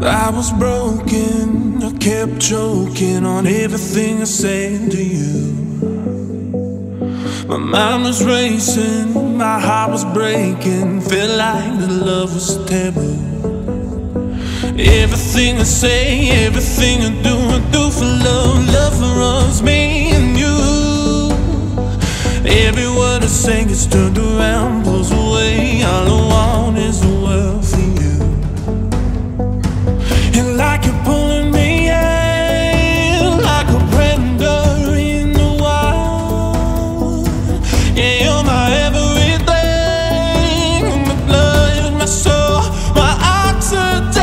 I was broken, I kept choking on everything I said to you. My mind was racing, my heart was breaking, felt like the love was taboo. Everything I say, everything I do for love. Love for us, me and you. Every word I say gets turned around, pulls away. All I want is the world for you. And like you're pulling me in, like a predator in the wild. Yeah, you're my everything, my blood, my soul, my oxygen.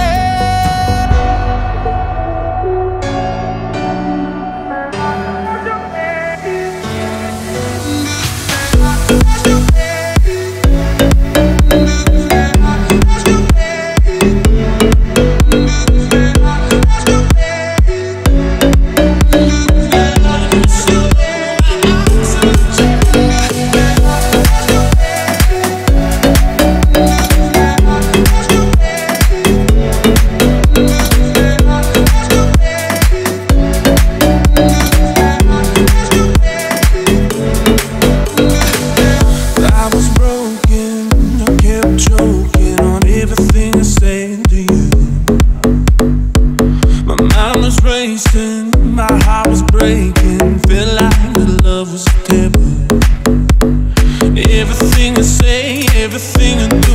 My heart was breaking, felt like the love was taboo. Everything I say, everything I do